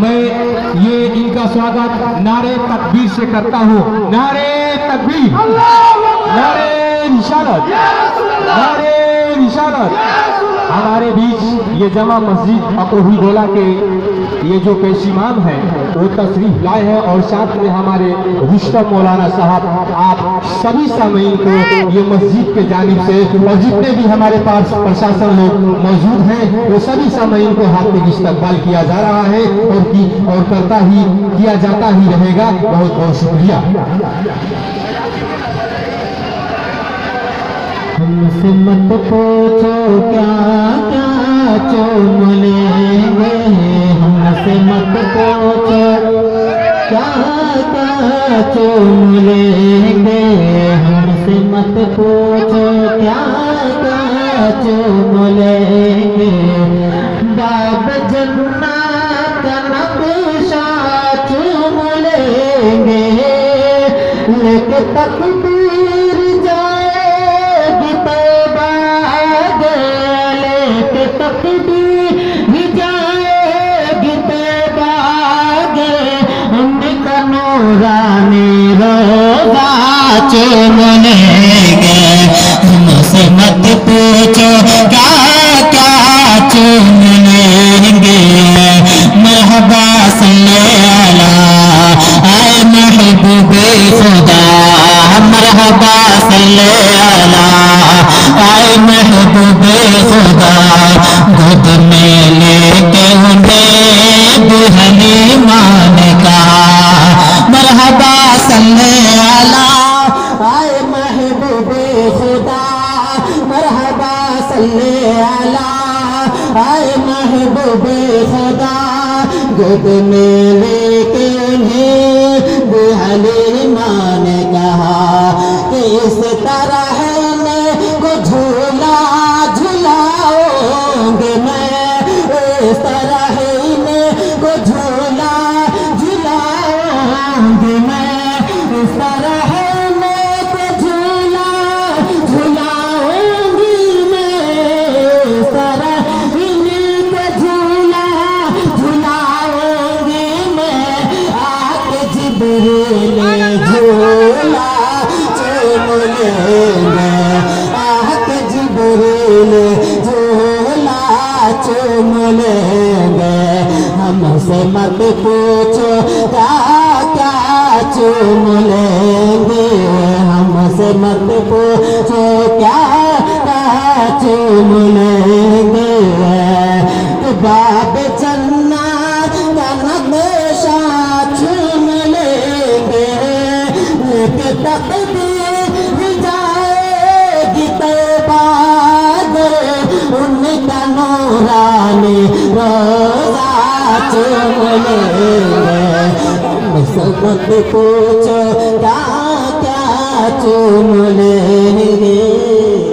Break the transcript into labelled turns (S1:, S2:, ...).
S1: मैं ये इनका स्वागत नारे तकबीर से करता हूँ। नारे तकबीर, नारे रिसालत, नारे रिसालत। हमारे बीच ये जमा मस्जिद अकोही गोला के ये जो पेश इमाम है वो तशरीफ लाए हैं और साथ में हमारे रुस्तम मौलाना साहब, आप सभी सामीन को ये मस्जिद के जानिब से और जितने भी हमारे पास प्रशासन लोग मौजूद हैं वो सभी सामीन को हार्दिक इस्तकबाल किया जा रहा है और किया जाता ही रहेगा। बहुत बहुत शुक्रिया।
S2: हमसे मत पूछो क्या क्या चूम लेंगे, हमसे मत पूछो क्या क्या चूम लेंगे, हमसे मत पूछो क्या क्या चूम लेंगे। बाब जन्नत का नक्शा चूम लेंगे, लेके तकदीर जाएगी तौबा दे, लेके तकदीर जाएगी तौबा दे। उनका नूरानी रोज़ा चूम लेंगे, हमसे मत पूछो क्या क्या चूम लेंगे। मरहबा सल्ले अला आए महबूबे खुदा, मरहबा सल्ले अला आए महबूबे खुदा। गोद में लेके उन्हें दुल्हनी मान कहा, मरहबा सल्ले अला आए महबूबे खुदा, मरहबा सल्ले अला आए महबूबे खुदा। गोद में लेके उन्हें दुल्हनी मान कहा कि इस तरह को झूला झुलाऊंगे मैं, इस तरह को झूला झुलाऊंगे मैं, इस तरह को झूला झुलाऊंगी मैं, इस तरह को झूला झुलाऊंगी मैं। आके जिब्रील झूला चूम लेंगे, आके जिब्रील झूला चूम लेंगे। हमसे मत पूछो क्या क्या चूम लेंगे, हमसे मत पूछो क्या क्या चूम लेंगे। बाब जन्नत का नक्शा चूम लेंगे, लेके तकदीर जाएगी तौबा दे। उनका नूरानी रोज़ा चूम लेंगे, हमसे मत पूछो क्या क्या चूम लेंगे।